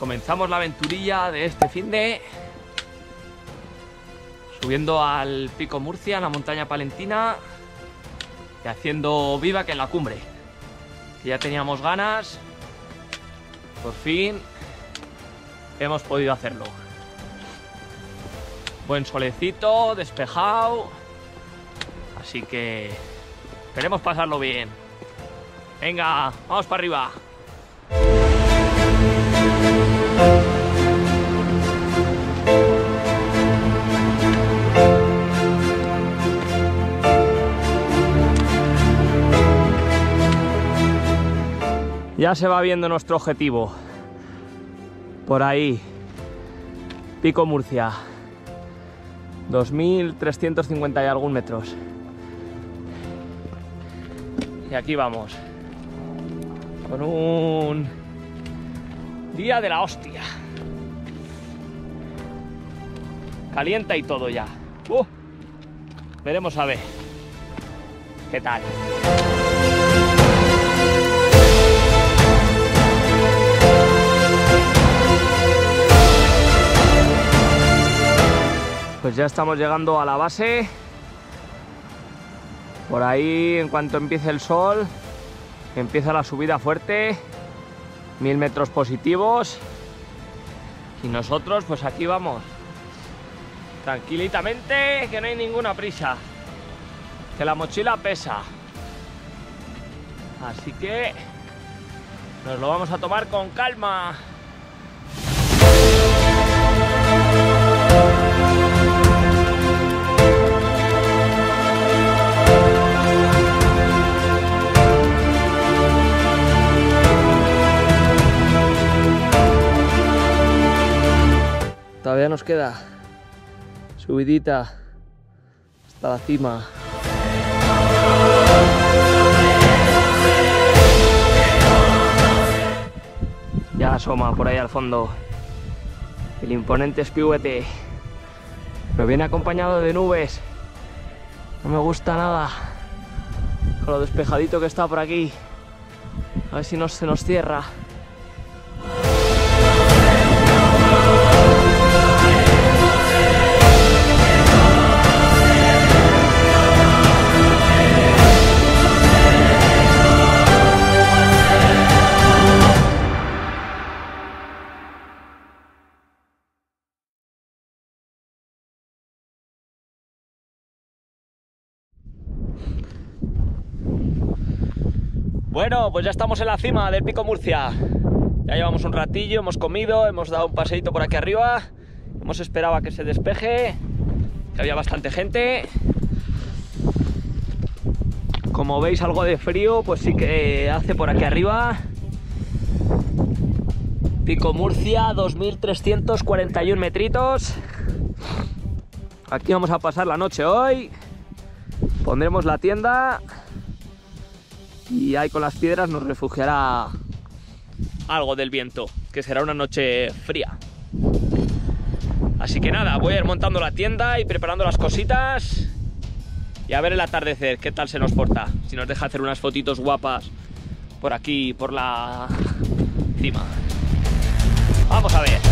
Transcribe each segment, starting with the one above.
comenzamos la aventurilla de este finde, subiendo al Pico Murcia, en la montaña palentina, y haciendo vivac en la cumbre, que ya teníamos ganas. Por fin hemos podido hacerlo. Buen solecito, despejado, así que esperemos pasarlo bien. Venga, vamos para arriba. Ya se va viendo nuestro objetivo. Por ahí, Pico Murcia, 2350 y algún metros. Y aquí vamos, con un día de la hostia. Calienta y todo ya. Veremos a ver qué tal. Pues ya estamos llegando a la base. Por ahí, en cuanto empiece el sol, empieza la subida fuerte. 1000 metros positivos. Y nosotros pues aquí vamos, tranquilitamente, que no hay ninguna prisa, que la mochila pesa. Así que nos lo vamos a tomar con calma. Todavía nos queda subidita hasta la cima. Ya asoma por ahí al fondo el imponente Espihuete, pero viene acompañado de nubes. No me gusta nada con lo despejadito que está por aquí. A ver si no se nos cierra. Bueno, pues ya estamos en la cima del Pico Murcia. Ya llevamos un ratillo, hemos comido, hemos dado un paseíto por aquí arriba. Hemos esperado a que se despeje, que había bastante gente. Como veis, algo de frío pues sí que hace por aquí arriba. Pico Murcia, 2341 metritos. Aquí vamos a pasar la noche hoy. Pondremos la tienda y ahí con las piedras nos refugiará algo del viento, que será una noche fría. Así que nada, voy a ir montando la tienda y preparando las cositas y a ver el atardecer, qué tal se nos porta, si nos deja hacer unas fotitos guapas por aquí, por la cima. Vamos a ver.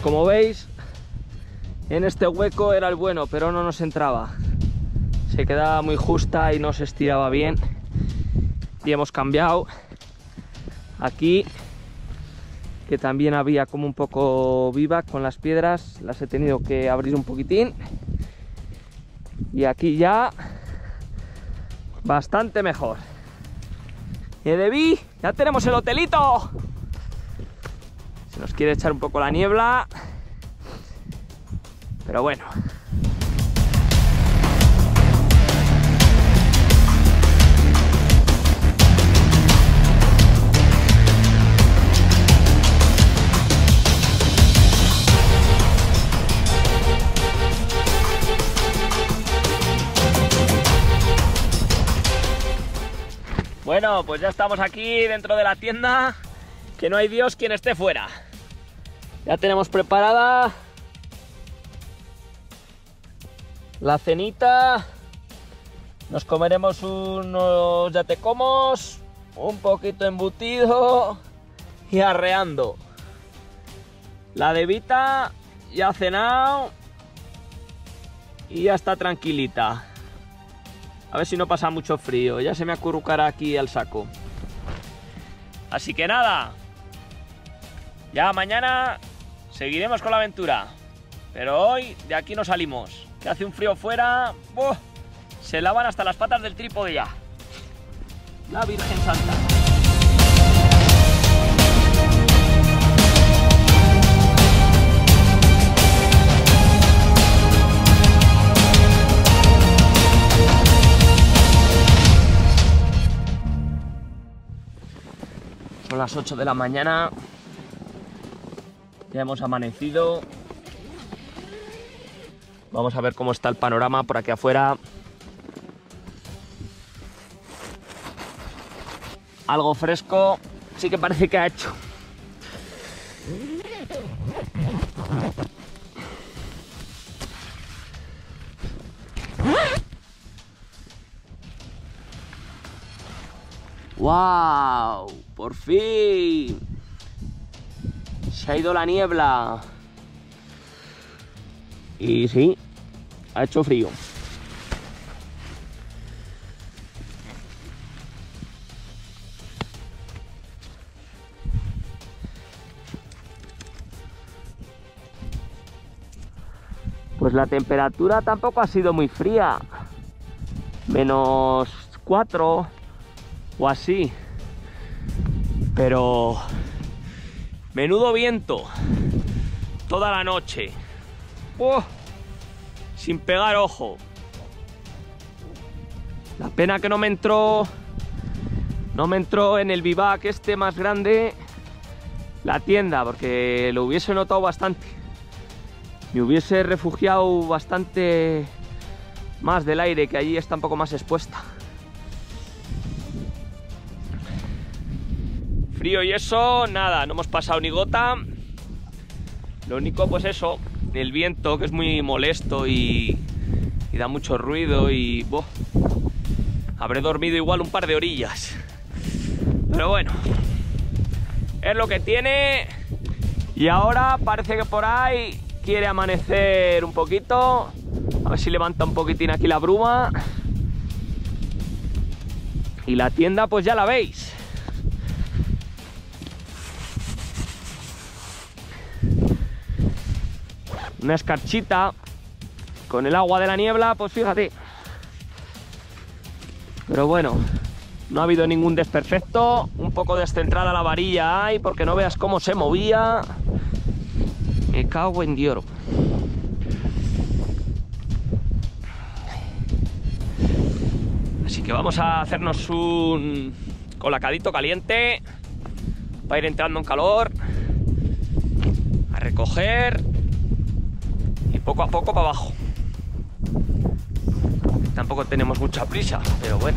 como veis, en este hueco era el bueno, pero no nos entraba. Se quedaba muy justa y no se estiraba bien. Y hemos cambiado aquí, que también había como un poco viva con las piedras. Las he tenido que abrir un poquitín. Y aquí ya bastante mejor. Y Debbie, ya tenemos el hotelito. Se nos quiere echar un poco la niebla, pero bueno. Bueno, pues ya estamos aquí dentro de la tienda, que no hay Dios quien esté fuera. Ya tenemos preparada la cenita. Nos comeremos unos yatecomos, un poquito embutido y arreando. La Devita ya ha cenado y ya está tranquilita. A ver si no pasa mucho frío, ya se me acurrucará aquí al saco. Así que nada, ya mañana seguiremos con la aventura. Pero hoy de aquí no salimos, que hace un frío fuera. ¡Buah! Se lavan hasta las patas del trípode ya. La Virgen Santa. Son las 8 de la mañana, ya hemos amanecido. Vamos a ver cómo está el panorama por aquí afuera. Algo fresco, sí que parece que ha hecho. ¡Wow! ¡Por fin! Se ha ido la niebla. Y sí, ha hecho frío. Pues la temperatura tampoco ha sido muy fría. -4 o así. Pero menudo viento toda la noche. Sin pegar ojo. La pena que no me entró en el bivac este más grande la tienda, porque lo hubiese notado bastante. Me hubiese refugiado bastante más del aire, que allí está un poco más expuesta. Frío y eso, nada, no hemos pasado ni gota. Lo único, pues eso, el viento, que es muy molesto y da mucho ruido y... habré dormido igual un par de orillas. Pero bueno, es lo que tiene. Y ahora parece que por ahí quiere amanecer un poquito. A ver si levanta un poquitín aquí la bruma. Y la tienda pues ya la veis. Una escarchita con el agua de la niebla, pues fíjate. Pero bueno, no ha habido ningún desperfecto. Un poco descentrada la varilla hay, porque no veas cómo se movía. Me cago en Dios. Así que vamos a hacernos un colacadito caliente para ir entrando en calor, a recoger y poco a poco para abajo. Tampoco tenemos mucha prisa, pero bueno.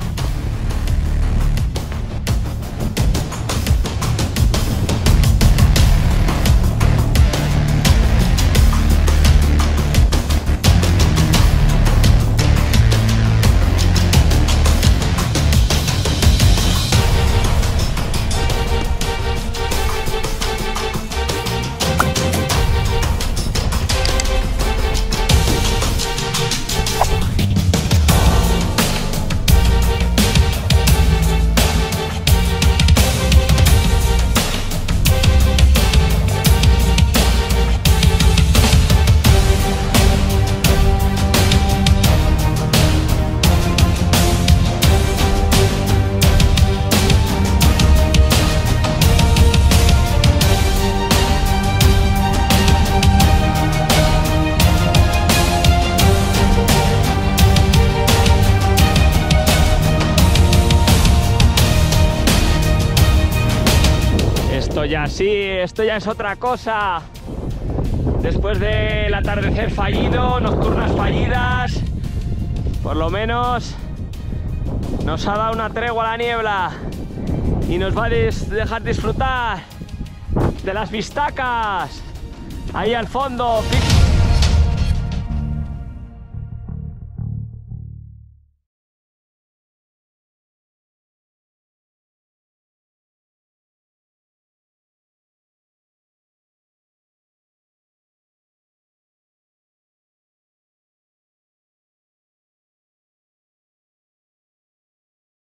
ya, sí, esto ya es otra cosa. Después del atardecer fallido, nocturnas fallidas, por lo menos nos ha dado una tregua a la niebla y nos va a dejar disfrutar de las vistacas. Ahí al fondo,